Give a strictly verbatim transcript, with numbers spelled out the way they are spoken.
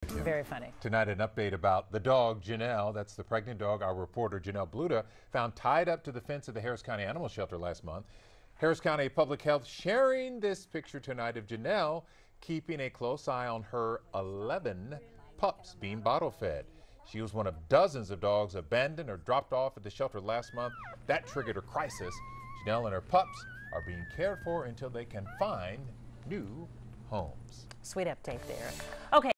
Very funny. Tonight, an update about the dog, Janelle. That's the pregnant dog our reporter, Janelle Bluda, found tied up to the fence of the Harris County Animal Shelter last month. Harris County Public Health sharing this picture tonight of Janelle keeping a close eye on her eleven pups being bottle fed. She was one of dozens of dogs abandoned or dropped off at the shelter last month. That triggered a crisis. Janelle and her pups are being cared for until they can find new homes. Sweet update there. Okay.